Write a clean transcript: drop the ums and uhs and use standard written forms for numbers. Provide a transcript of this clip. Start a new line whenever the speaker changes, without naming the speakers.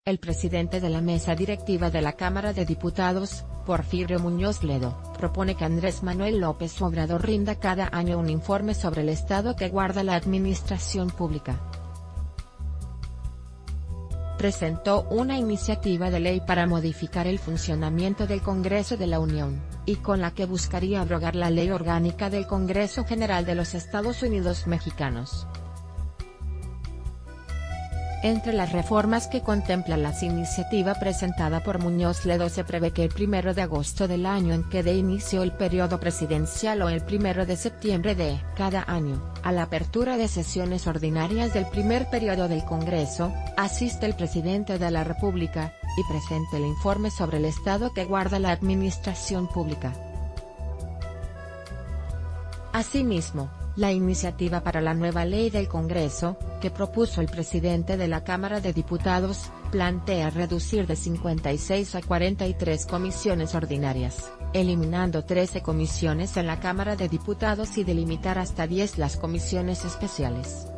El presidente de la mesa directiva de la Cámara de Diputados, Porfirio Muñoz Ledo, propone que Andrés Manuel López Obrador rinda cada año un informe sobre el estado que guarda la administración pública. Presentó una iniciativa de ley para modificar el funcionamiento del Congreso de la Unión, y con la que buscaría abrogar la Ley Orgánica del Congreso General de los Estados Unidos Mexicanos. Entre las reformas que contempla la iniciativa presentada por Muñoz Ledo se prevé que el 1 de agosto del año en que dé inicio el periodo presidencial o el 1 de septiembre de cada año, a la apertura de sesiones ordinarias del primer periodo del Congreso, asiste el presidente de la República, y presente el informe sobre el estado que guarda la administración pública. Asimismo, la iniciativa para la nueva ley del Congreso, que propuso el presidente de la Cámara de Diputados, plantea reducir de 56 a 43 comisiones ordinarias, eliminando 13 comisiones en la Cámara de Diputados y delimitar hasta 10 las comisiones especiales.